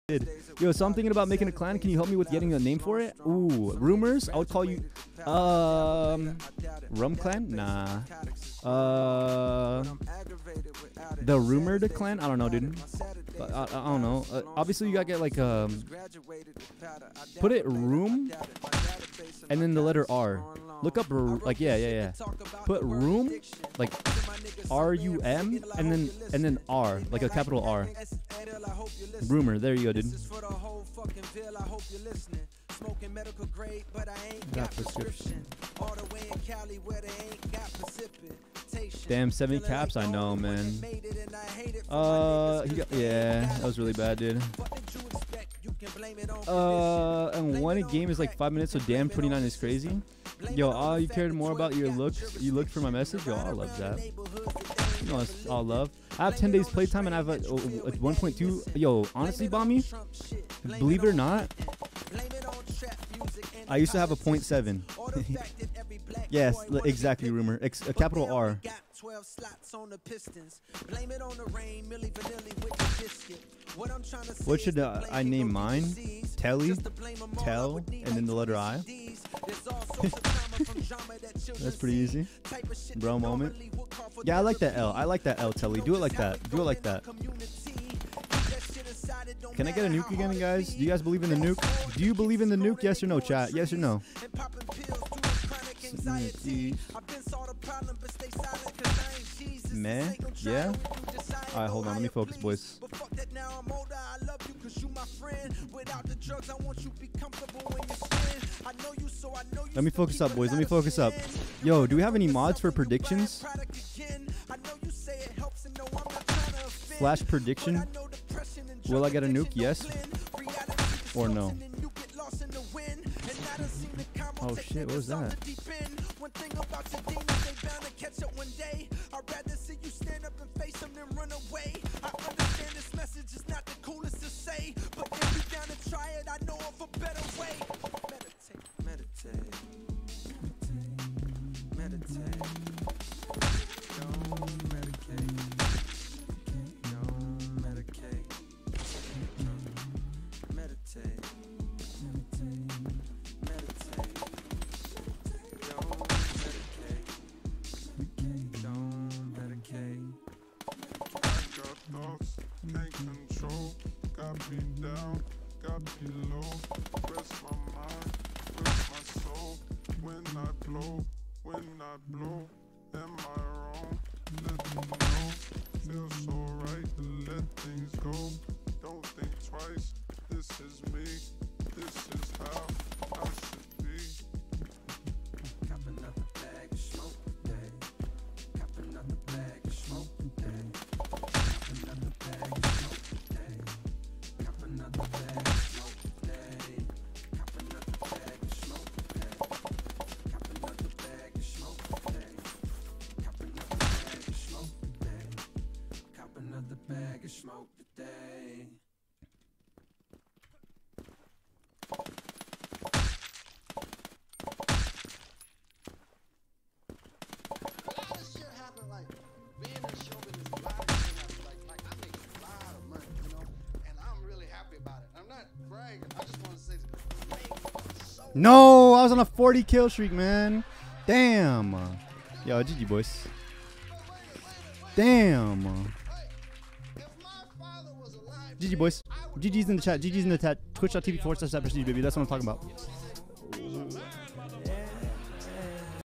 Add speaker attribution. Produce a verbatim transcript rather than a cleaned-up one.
Speaker 1: did. Yo, so I'm thinking about making a clan. Can you help me with getting a name for it? Ooh, rumors. I would call you, um, Rum Clan. Nah. Uh, the Rumored Clan. I don't know, dude. But I, I don't know. Uh, obviously, you gotta get like um, put it room, and then the letter R. Look up like yeah, yeah, yeah. Put room, like R U M, and then and then R, like a capital R. Rumor. There you go, dude. Got prescription. Damn, seventy caps. I know, man. Uh, he got, yeah, that was really bad, dude. Uh, and one game is like five minutes, so damn, twenty-nine is crazy. Yo, all you cared more about your looks. You looked for my message. Yo, I love that. You know, it's all love. I have ten days playtime and I have a, a, a one point two. Yo, honestly, Bommy, believe it or not, I used to have a point seven. Yes, exactly, rumor. Ex a capital R. What should uh, I name mine? Telly, Tell, and then the letter I. That's pretty easy. Bro moment. Yeah, I like that L. I like that L, Telly. Do it like that. Do it like that. Can I get a nuke again, guys? Do you guys believe in the nuke? Do you believe in the nuke? Yes or no, chat? Yes or no? Man, yeah. All right, hold on. Let me focus, boys. Let me focus up, boys. Let me focus up. Yo, do we have any mods for predictions? Flash prediction. Will I get a nuke? Yes or no? Oh shit, what was that?
Speaker 2: Can't control, got me down, got me low. Rest my mind, rest my soul. When I blow, when I blow, am I wrong? Let me know. Feels so right to let things go. Don't think twice. This is me. This is how I should be. Got another bag of smoke today. Got another bag of smoke today. Bag of smoke today. A lot of shit happen, like being in the show business. A lot of shit happen, like, like I make a lot of money, you know, and I'm really happy about it. I'm not bragging. I just want to say, so
Speaker 1: no, I was on a forty kill streak, man. Damn. Yo, G G boys. Damn. G G boys. G G's in the chat. G G's in the chat. Twitch dot T V forward slash that prestige, baby. That's what I'm talking about.